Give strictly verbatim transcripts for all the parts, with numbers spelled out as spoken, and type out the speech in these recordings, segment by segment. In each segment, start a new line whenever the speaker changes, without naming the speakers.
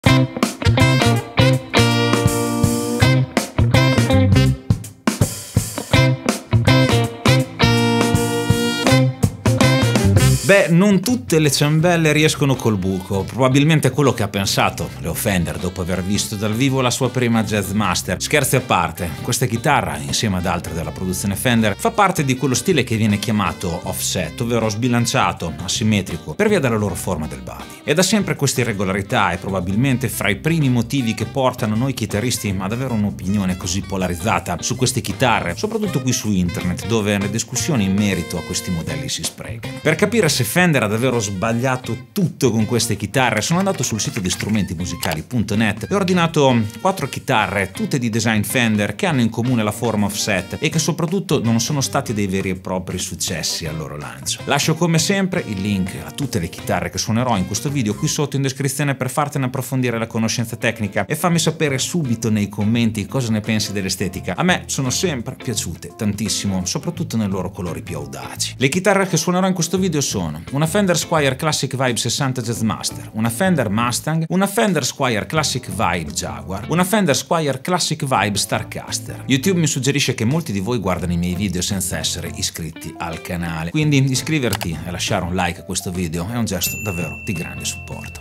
Beh, non tutte le ciambelle riescono col buco, probabilmente è quello che ha pensato Leo Fender dopo aver visto dal vivo la sua prima Jazzmaster. Scherzi a parte, questa chitarra, insieme ad altre della produzione Fender, fa parte di quello stile che viene chiamato offset, ovvero sbilanciato, asimmetrico, per via della loro forma del body. E da sempre questa irregolarità è probabilmente fra i primi motivi che portano noi chitarristi ad avere un'opinione così polarizzata su queste chitarre, soprattutto qui su internet, dove le discussioni in merito a questi modelli si sprecano. Per capire se Fender ha davvero sbagliato tutto con queste chitarre, sono andato sul sito di strumenti musicali punto net e ho ordinato quattro chitarre, tutte di design Fender, che hanno in comune la forma offset e che soprattutto non sono stati dei veri e propri successi al loro lancio. Lascio come sempre il link a tutte le chitarre che suonerò in questo video qui sotto in descrizione per fartene approfondire la conoscenza tecnica, e fammi sapere subito nei commenti cosa ne pensi dell'estetica. A me sono sempre piaciute tantissimo, soprattutto nei loro colori più audaci. Le chitarre che suonerò in questo video sono una Fender Squier Classic Vibe sessanta Jazzmaster, una Fender Mustang, una Fender Squier Classic Vibe Jaguar, una Fender Squier Classic Vibe Starcaster. YouTube mi suggerisce che molti di voi guardano i miei video senza essere iscritti al canale, quindi iscriverti e lasciare un like a questo video è un gesto davvero di grande supporto.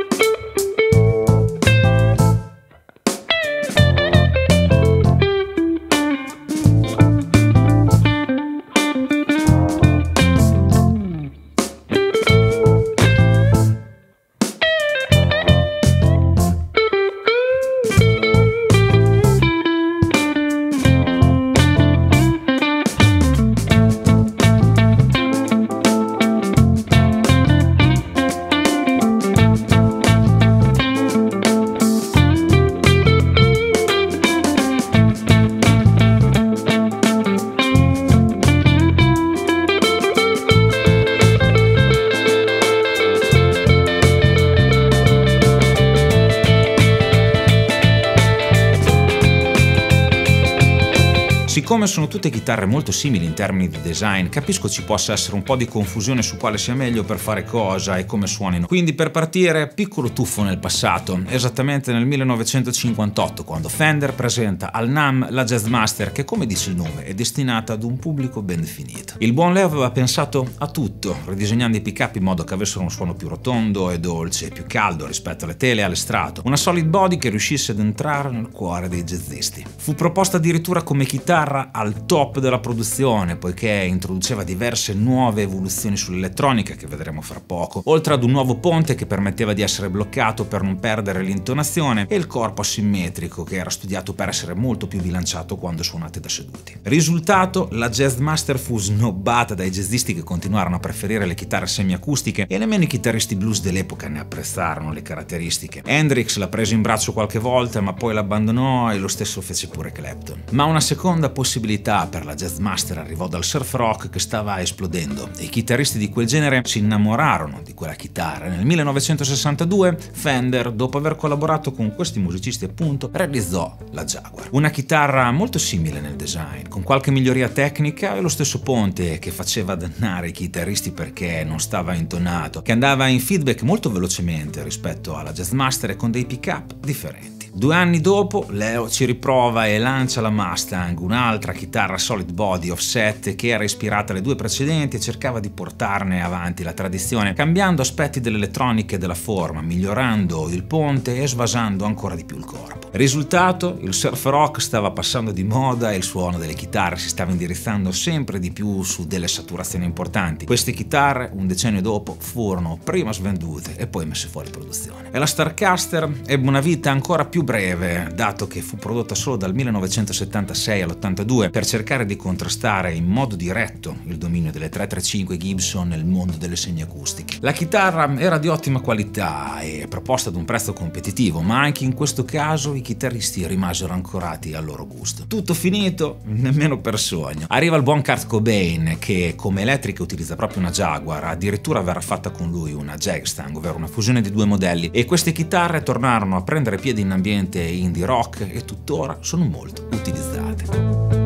Siccome sono tutte chitarre molto simili in termini di design, capisco ci possa essere un po' di confusione su quale sia meglio per fare cosa e come suonino. Quindi per partire, piccolo tuffo nel passato, esattamente nel millenovecentocinquantotto, quando Fender presenta al NAMM la Jazzmaster che, come dice il nome, è destinata ad un pubblico ben definito. Il buon Leo aveva pensato a tutto, ridisegnando i pick-up in modo che avessero un suono più rotondo e dolce, più caldo rispetto alle tele e alle strato, una solid body che riuscisse ad entrare nel cuore dei jazzisti. Fu proposta addirittura come chitarra al top della produzione, poiché introduceva diverse nuove evoluzioni sull'elettronica che vedremo fra poco, oltre ad un nuovo ponte che permetteva di essere bloccato per non perdere l'intonazione e il corpo asimmetrico che era studiato per essere molto più bilanciato quando suonate da seduti. Risultato, la Jazzmaster fu snobbata dai jazzisti che continuarono a preferire le chitarre semiacustiche e nemmeno i chitarristi blues dell'epoca ne apprezzarono le caratteristiche. Hendrix l'ha preso in braccio qualche volta ma poi l'abbandonò e lo stesso fece pure Clapton. Ma una seconda possibilità per la Jazzmaster arrivò dal surf rock che stava esplodendo e i chitarristi di quel genere si innamorarono di quella chitarra. Nel millenovecentosessantadue Fender, dopo aver collaborato con questi musicisti appunto, realizzò la Jaguar, una chitarra molto simile nel design, con qualche miglioria tecnica e lo stesso ponte che faceva dannare i chitarristi perché non stava intonato, che andava in feedback molto velocemente rispetto alla Jazzmaster e con dei pick-up differenti. Due anni dopo Leo ci riprova e lancia la Mustang, un'altra chitarra solid body offset che era ispirata alle due precedenti e cercava di portarne avanti la tradizione, cambiando aspetti dell'elettronica e della forma, migliorando il ponte e svasando ancora di più il corpo. Risultato, il surf rock stava passando di moda e il suono delle chitarre si stava indirizzando sempre di più su delle saturazioni importanti. Queste chitarre, un decennio dopo, furono prima svendute e poi messe fuori produzione. E la Starcaster ebbe una vita ancora più breve, dato che fu prodotta solo dal millenovecentosettantasei all'ottantadue per cercare di contrastare in modo diretto il dominio delle tre trentacinque Gibson nel mondo delle semiacustiche. La chitarra era di ottima qualità e proposta ad un prezzo competitivo, ma anche in questo caso i chitarristi rimasero ancorati al loro gusto. Tutto finito? Nemmeno per sogno. Arriva il buon Kurt Cobain che come elettrica utilizza proprio una Jaguar, addirittura verrà fatta con lui una Jagstang, ovvero una fusione di due modelli, e queste chitarre tornarono a prendere piede in ambiente indie rock e tuttora sono molto utilizzate.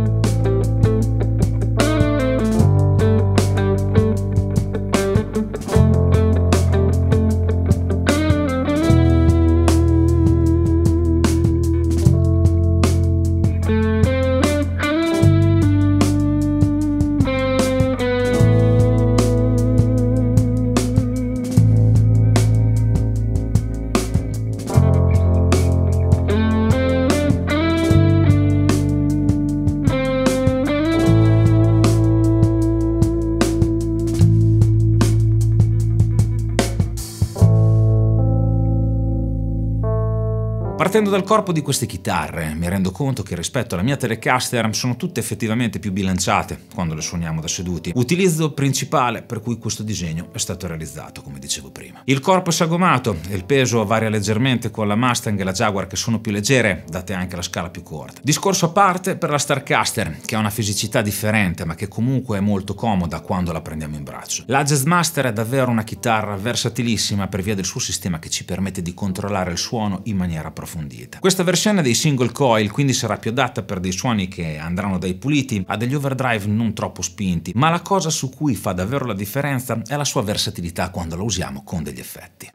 Partendo dal corpo di queste chitarre, mi rendo conto che rispetto alla mia Telecaster sono tutte effettivamente più bilanciate quando le suoniamo da seduti, utilizzo principale per cui questo disegno è stato realizzato, come dicevo prima. Il corpo è sagomato e il peso varia leggermente con la Mustang e la Jaguar, che sono più leggere, date anche la scala più corta. Discorso a parte per la Starcaster, che ha una fisicità differente ma che comunque è molto comoda quando la prendiamo in braccio. La Jazzmaster è davvero una chitarra versatilissima per via del suo sistema che ci permette di controllare il suono in maniera approfondita. Questa versione dei single coil quindi sarà più adatta per dei suoni che andranno dai puliti a degli overdrive non troppo spinti, ma la cosa su cui fa davvero la differenza è la sua versatilità quando la usiamo con degli effetti.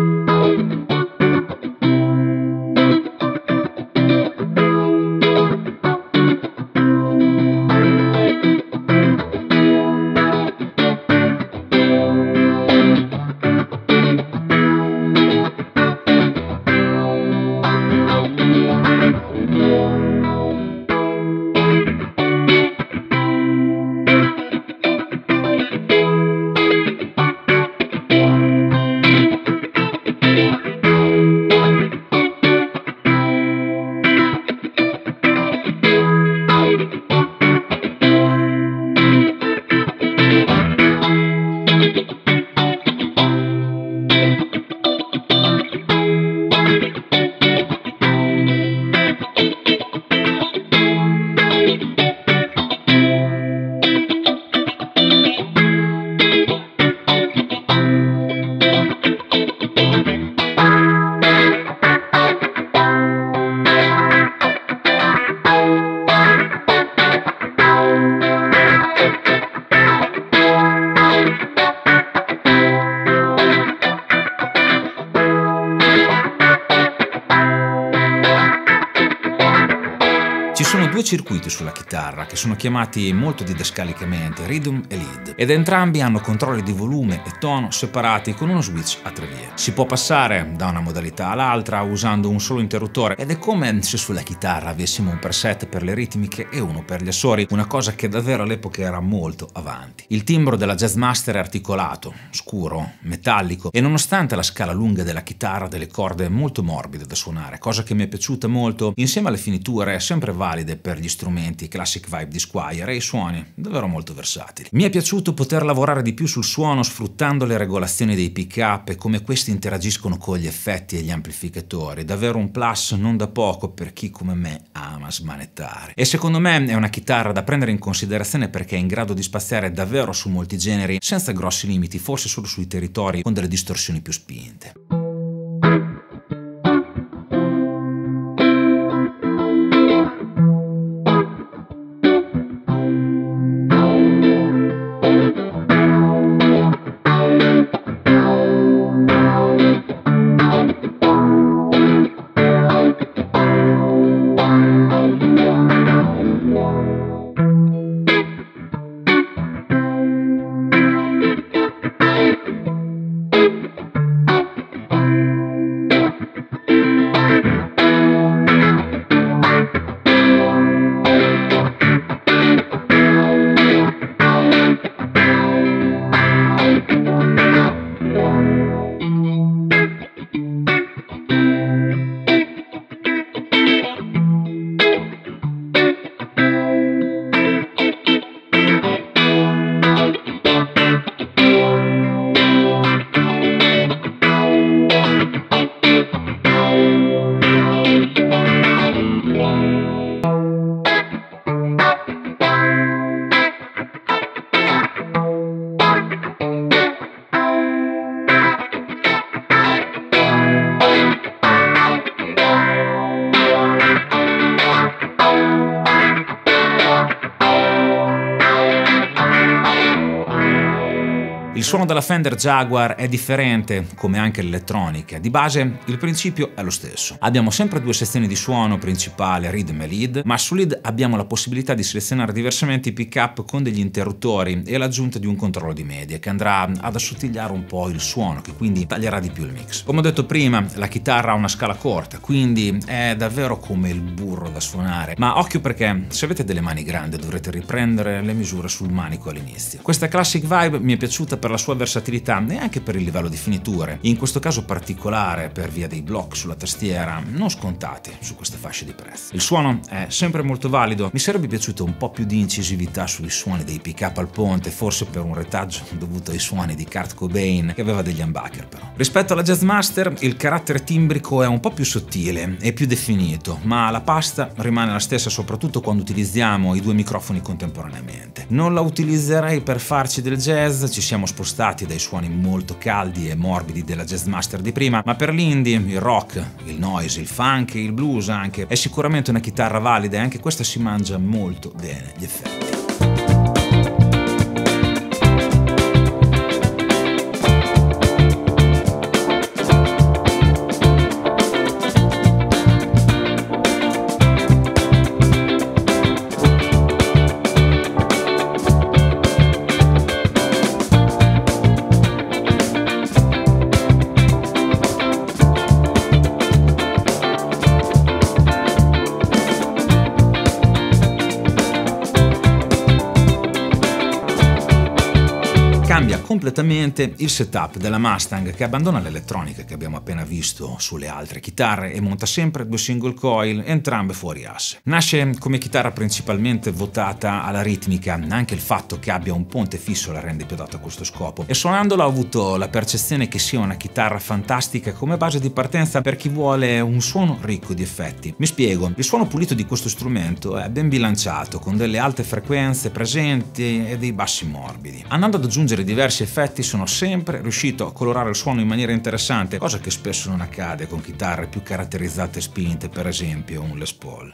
Ci sono due circuiti sulla chitarra che sono chiamati molto didascalicamente rhythm e lead, ed entrambi hanno controlli di volume e tono separati con uno switch a tre vie. Si può passare da una modalità all'altra usando un solo interruttore ed è come se sulla chitarra avessimo un preset per le ritmiche e uno per gli assori, una cosa che davvero all'epoca era molto avanti. Il timbro della Jazzmaster è articolato, scuro, metallico e nonostante la scala lunga della chitarra ha delle corde molto morbide da suonare, cosa che mi è piaciuta molto insieme alle finiture sempre valide per gli strumenti Classic Vibe di Squier e i suoni davvero molto versatili. Mi è piaciuto poter lavorare di più sul suono sfruttando le regolazioni dei pick-up e come questi interagiscono con gli effetti e gli amplificatori, davvero un plus non da poco per chi come me ama smanettare. E secondo me è una chitarra da prendere in considerazione perché è in grado di spaziare davvero su molti generi senza grossi limiti, forse solo sui territori con delle distorsioni più spinte. Il suono della Fender Jaguar è differente, come anche l'elettronica. Di base il principio è lo stesso. Abbiamo sempre due sezioni di suono principale, rhythm e lead, ma su lead abbiamo la possibilità di selezionare diversamente i pick-up con degli interruttori e l'aggiunta di un controllo di media che andrà ad assottigliare un po' il suono, che quindi taglierà di più il mix. Come ho detto prima, la chitarra ha una scala corta, quindi è davvero come il burro da suonare, ma occhio perché se avete delle mani grandi dovrete riprendere le misure sul manico all'inizio. Questa Classic Vibe mi è piaciuta per la sua versatilità e anche per il livello di finiture, in questo caso particolare per via dei block sulla tastiera non scontati su queste fasce di prezzo. Il suono è sempre molto valido, mi sarebbe piaciuto un po' più di incisività sui suoni dei pick-up al ponte, forse per un retaggio dovuto ai suoni di Kurt Cobain, che aveva degli humbucker però. Rispetto alla Jazzmaster il carattere timbrico è un po' più sottile e più definito, ma la pasta rimane la stessa soprattutto quando utilizziamo i due microfoni contemporaneamente. Non la utilizzerei per farci del jazz, ci siamo spostati dai suoni molto caldi e morbidi della Jazzmaster di prima, ma per l'indie, il rock, il noise, il funk, il blues anche, è sicuramente una chitarra valida e anche questa si mangia molto bene gli effetti. Cambia completamente il setup della Mustang, che abbandona l'elettronica che abbiamo appena visto sulle altre chitarre e monta sempre due single coil, entrambe fuori asse. Nasce come chitarra principalmente votata alla ritmica, anche il fatto che abbia un ponte fisso la rende più adatta a questo scopo, e suonandola ho avuto la percezione che sia una chitarra fantastica come base di partenza per chi vuole un suono ricco di effetti. Mi spiego, il suono pulito di questo strumento è ben bilanciato, con delle alte frequenze presenti e dei bassi morbidi. Andando ad aggiungere diversi effetti sono sempre riuscito a colorare il suono in maniera interessante, cosa che spesso non accade con chitarre più caratterizzate e spinte, per esempio un Les Paul.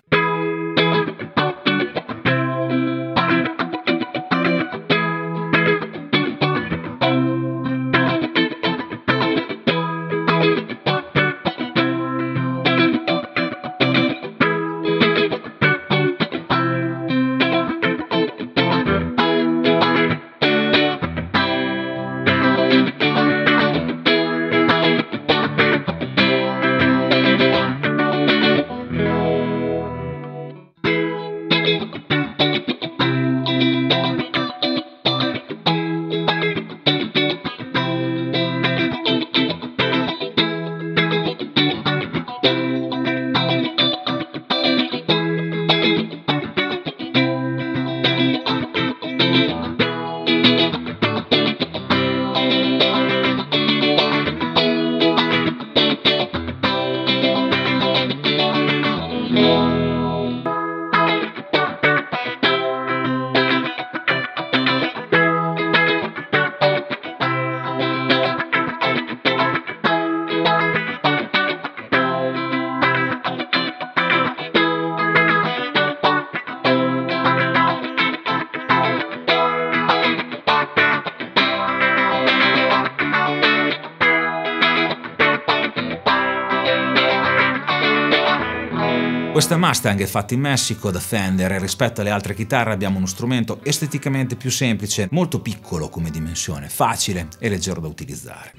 Questa Mustang è fatta in Messico da Fender e rispetto alle altre chitarre abbiamo uno strumento esteticamente più semplice, molto piccolo come dimensione, facile e leggero da utilizzare.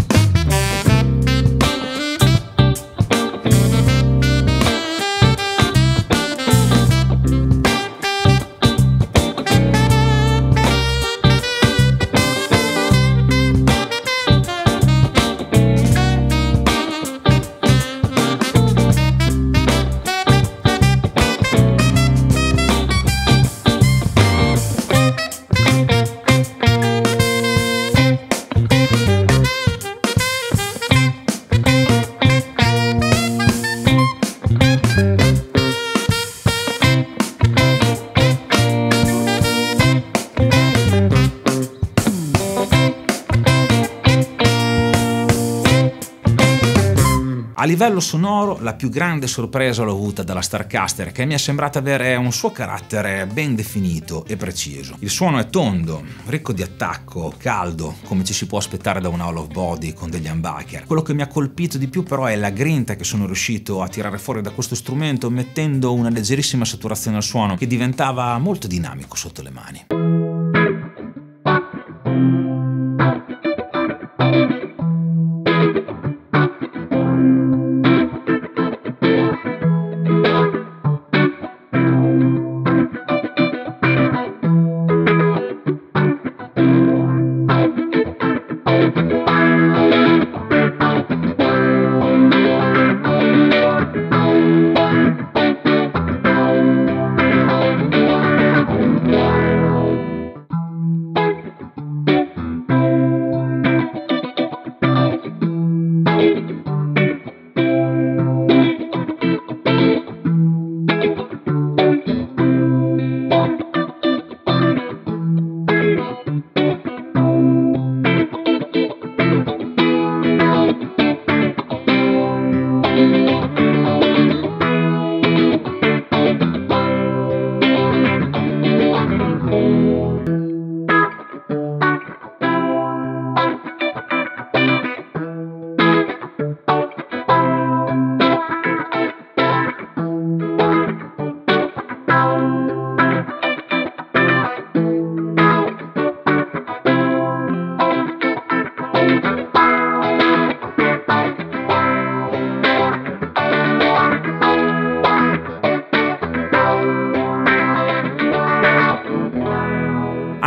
A livello sonoro la più grande sorpresa l'ho avuta dalla Starcaster, che mi è sembrata avere un suo carattere ben definito e preciso. Il suono è tondo, ricco di attacco, caldo, come ci si può aspettare da un All of Body con degli humbucker. Quello che mi ha colpito di più però è la grinta che sono riuscito a tirare fuori da questo strumento, mettendo una leggerissima saturazione al suono che diventava molto dinamico sotto le mani.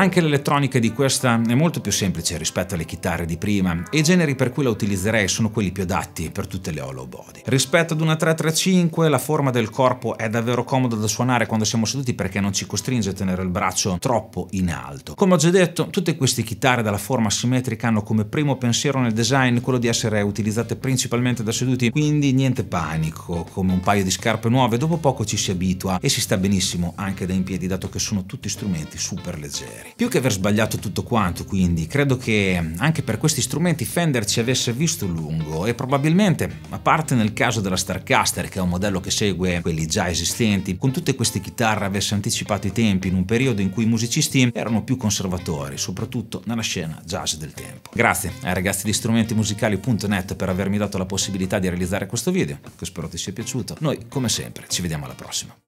Anche l'elettronica di questa è molto più semplice rispetto alle chitarre di prima e i generi per cui la utilizzerei sono quelli più adatti per tutte le hollow body. Rispetto ad una tre tre cinque la forma del corpo è davvero comoda da suonare quando siamo seduti perché non ci costringe a tenere il braccio troppo in alto. Come ho già detto, tutte queste chitarre dalla forma simmetrica hanno come primo pensiero nel design quello di essere utilizzate principalmente da seduti, quindi niente panico, come un paio di scarpe nuove, dopo poco ci si abitua e si sta benissimo anche da in piedi dato che sono tutti strumenti super leggeri. Più che aver sbagliato tutto quanto, quindi, credo che anche per questi strumenti Fender ci avesse visto lungo e probabilmente, a parte nel caso della Starcaster, che è un modello che segue quelli già esistenti, con tutte queste chitarre avesse anticipato i tempi in un periodo in cui i musicisti erano più conservatori, soprattutto nella scena jazz del tempo. Grazie ai ragazzi di strumenti musicali punto net per avermi dato la possibilità di realizzare questo video, che spero ti sia piaciuto. Noi, come sempre, ci vediamo alla prossima.